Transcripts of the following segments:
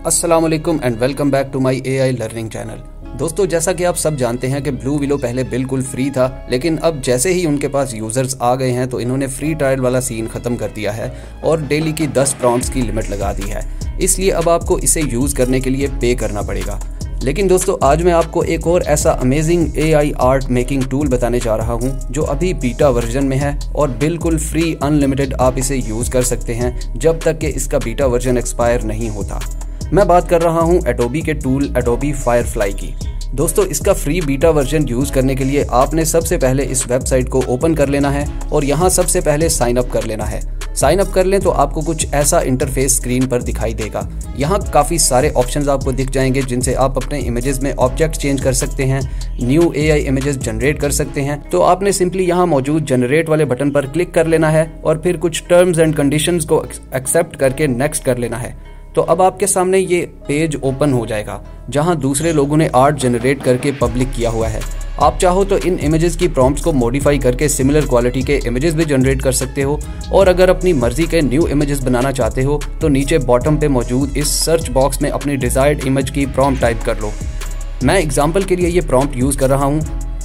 अस्सलाम वालेकुम and welcome back to my AI learning channel. दोस्तों, जैसा कि आप सब जानते हैं कि ब्लूविलो पहले बिल्कुल फ्री था, लेकिन अब जैसे ही उनके पास यूजर्स आ गए हैं तो इन्होंने फ्री ट्रायल वाला सीन खत्म कर दिया है और डेली की 10 प्रॉम्प्ट्स की लिमिट लगा दी है। इसलिए अब आपको इसे यूज करने के लिए पे करना पड़ेगा। लेकिन दोस्तों, आज मैं आपको एक और ऐसा amazing AI art making tool बताने जा रहा हूं जो अभी बीटा वर्जन में है और बिल्कुल फ्री अनलिमिटेड आप इसे यूज कर सकते हैं जब तक कि इसका बीटा वर्जन एक्सपायर नहीं होता। मैं बात कर रहा हूं एडोबी के टूल एडोबी फायरफ्लाई की। दोस्तों, इसका फ्री बीटा वर्जन यूज करने के लिए आपने सबसे पहले इस वेबसाइट को ओपन कर लेना है और यहाँ सबसे पहले साइन अप कर लेना है। साइन अप कर लें तो आपको कुछ ऐसा इंटरफेस स्क्रीन पर दिखाई देगा। यहाँ काफ़ी सारे ऑप्शंस आपको दिख जाएंगे जिनसे आप अपने इमेजेस में ऑब्जेक्ट चेंज कर सकते हैं, न्यू एआई इमेजेस जनरेट कर सकते हैं। तो आपने सिंपली यहाँ मौजूद जनरेट वाले बटन पर क्लिक कर लेना है और फिर कुछ टर्म्स एंड कंडीशंस को एक्सेप्ट करके नेक्स्ट कर लेना है। तो अब आपके सामने ये पेज ओपन हो जाएगा जहां दूसरे लोगों ने आर्ट जनरेट करके पब्लिक किया हुआ है। आप चाहो तो इन इमेजेस की प्रॉम्प्ट्स को मॉडिफाई करके सिमिलर क्वालिटी के इमेजेस भी जनरेट कर सकते हो, और अगर अपनी मर्जी के न्यू इमेजेस बनाना चाहते हो तो नीचे बॉटम पे मौजूद इस सर्च बॉक्स में अपनी डिजायर्ड इमेज की प्रॉम्प्ट टाइप कर लो। मैं एग्जाम्पल के लिए ये प्रॉम्प्ट यूज कर रहा हूँ।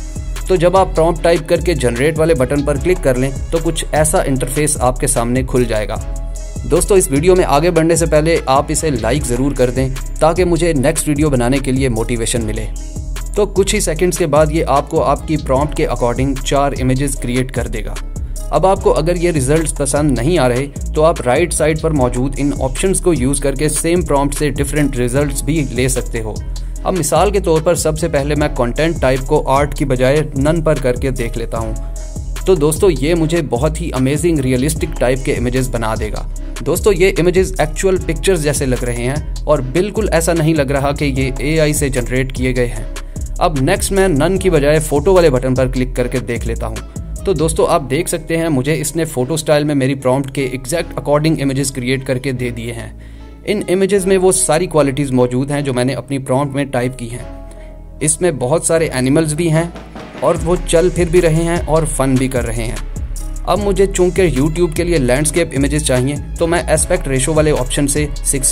तो जब आप प्रॉम्प्ट टाइप करके जनरेट वाले बटन पर क्लिक कर लें तो कुछ ऐसा इंटरफेस आपके सामने खुल जाएगा। दोस्तों, इस वीडियो में आगे बढ़ने से पहले आप इसे लाइक ज़रूर कर दें ताकि मुझे नेक्स्ट वीडियो बनाने के लिए मोटिवेशन मिले। तो कुछ ही सेकंड्स के बाद ये आपको आपकी प्रॉम्प्ट के अकॉर्डिंग 4 इमेजेस क्रिएट कर देगा। अब आपको अगर ये रिजल्ट्स पसंद नहीं आ रहे तो आप राइट साइड पर मौजूद इन ऑप्शंस को यूज़ करके सेम प्रॉम्प्ट से डिफरेंट रिजल्ट्स भी ले सकते हो। अब मिसाल के तौर पर सबसे पहले मैं कंटेंट टाइप को आर्ट की बजाय नन पर करके देख लेता हूँ। तो दोस्तों, ये मुझे बहुत ही अमेजिंग रियलिस्टिक टाइप के इमेजेस बना देगा। दोस्तों, ये इमेजेस एक्चुअल पिक्चर्स जैसे लग रहे हैं और बिल्कुल ऐसा नहीं लग रहा कि ये एआई से जनरेट किए गए हैं। अब नेक्स्ट मैं नन की बजाय फोटो वाले बटन पर क्लिक करके देख लेता हूँ। तो दोस्तों, आप देख सकते हैं मुझे इसने फोटो स्टाइल में मेरी प्रॉम्प्ट के एग्जैक्ट अकॉर्डिंग इमेजेस क्रिएट करके दे दिए हैं। इन इमेजेस में वो सारी क्वालिटीज़ मौजूद हैं जो मैंने अपनी प्रॉम्प्ट में टाइप की हैं। इसमें बहुत सारे एनिमल्स भी हैं और वो चल फिर भी रहे हैं और फन भी कर रहे हैं। अब मुझे चूंकि YouTube के लिए लैंडस्केप इमेजेस चाहिए तो मैं एस्पेक्ट रेशो वाले ऑप्शन से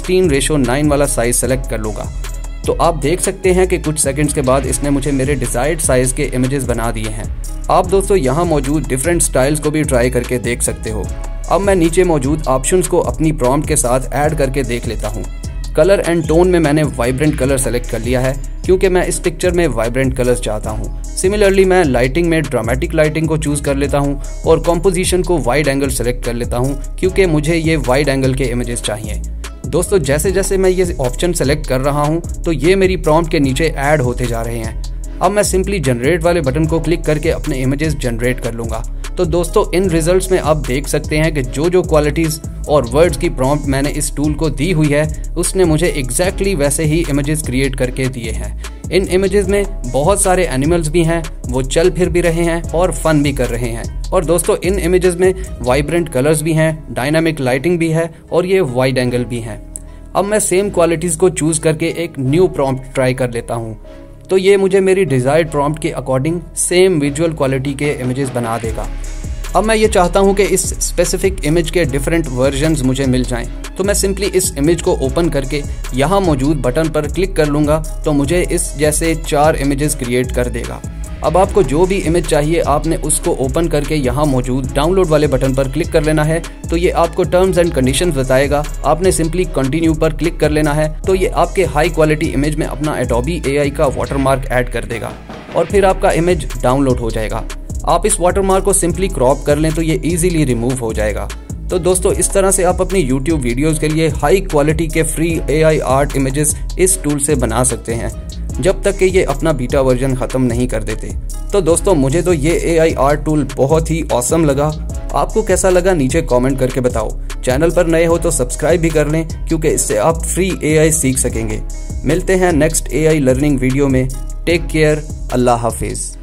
16:9 वाला साइज सेलेक्ट कर लूँगा। तो आप देख सकते हैं कि कुछ सेकंड्स के बाद इसने मुझे मेरे डिजायर्ड साइज के इमेजेस बना दिए हैं। आप दोस्तों यहाँ मौजूद डिफरेंट स्टाइल्स को भी ट्राई करके देख सकते हो। अब मैं नीचे मौजूद ऑप्शंस को अपनी प्रॉम्प्ट के साथ ऐड करके देख लेता हूँ। कलर एंड टोन में मैंने वाइब्रेंट कलर सेलेक्ट कर लिया है क्योंकि मैं इस पिक्चर में वाइब्रेंट कलर्स चाहता हूँ। सिमिलरली मैं लाइटिंग में ड्रामेटिक लाइटिंग को चूज कर लेता हूँ और कॉम्पोजिशन को वाइड एंगल सेलेक्ट कर लेता हूँ क्योंकि मुझे ये वाइड एंगल के इमेजेस चाहिए। दोस्तों, जैसे जैसे मैं ये ऑप्शन सेलेक्ट कर रहा हूँ तो ये मेरी प्रॉम्प्ट के नीचे ऐड होते जा रहे हैं। अब मैं सिंपली जनरेट वाले बटन को क्लिक करके अपने इमेजेस जनरेट कर लूँगा। तो दोस्तों, इन रिजल्ट्स में आप देख सकते हैं कि जो क्वालिटीज़ और वर्ड्स की प्रॉम्प्ट मैंने इस टूल को दी हुई है उसने मुझे एग्जैक्टली वैसे ही इमेजेस क्रिएट करके दिए हैं। इन इमेजेस में बहुत सारे एनिमल्स भी हैं, वो चल फिर भी रहे हैं और फन भी कर रहे हैं। और दोस्तों, इन इमेजेस में वाइब्रेंट कलर्स भी हैं, डायनामिक लाइटिंग भी है और ये वाइड एंगल भी हैं। अब मैं सेम क्वालिटीज़ को चूज़ करके एक न्यू प्रॉम्प्ट ट्राई कर लेता हूँ। तो ये मुझे मेरी डिजायर्ड प्रॉम्प्ट के अकॉर्डिंग सेम विजुअल क्वालिटी के इमेजेस बना देगा। अब मैं ये चाहता हूँ कि इस स्पेसिफिक इमेज के डिफरेंट वर्जन्स मुझे मिल जाएं, तो मैं सिंपली इस इमेज को ओपन करके यहाँ मौजूद बटन पर क्लिक कर लूँगा तो मुझे इस जैसे 4 इमेजेस क्रिएट कर देगा। अब आपको जो भी इमेज चाहिए आपने उसको ओपन करके यहाँ मौजूद डाउनलोड वाले बटन पर क्लिक कर लेना है। तो ये आपको टर्म्स एंड कंडीशंस बताएगा। आपने सिंपली कंटिन्यू पर क्लिक कर लेना है तो ये आपके हाई क्वालिटी इमेज में अपना एडोबी एआई का वाटरमार्क ऐड कर देगा और फिर आपका इमेज डाउनलोड हो जाएगा। आप इस वाटरमार्क को सिंपली क्रॉप कर लें तो ये इजीली रिमूव हो जाएगा। तो दोस्तों, इस तरह से आप अपनी YouTube वीडियोस के लिए हाई क्वालिटी के फ्री एआई आर्ट इमेजेस इस टूल से बना सकते हैं जब तक कि ये अपना बीटा वर्जन खत्म नहीं कर देते। तो दोस्तों, मुझे तो ये एआई आर्ट टूल बहुत ही ऑसम लगा। आपको कैसा लगा नीचे कमेंट करके बताओ। चैनल पर नए हो तो सब्सक्राइब भी कर लें क्योंकि इससे आप फ्री एआई सीख सकेंगे। मिलते हैं नेक्स्ट एआई लर्निंग वीडियो में। Take care. अल्लाह हाफिज।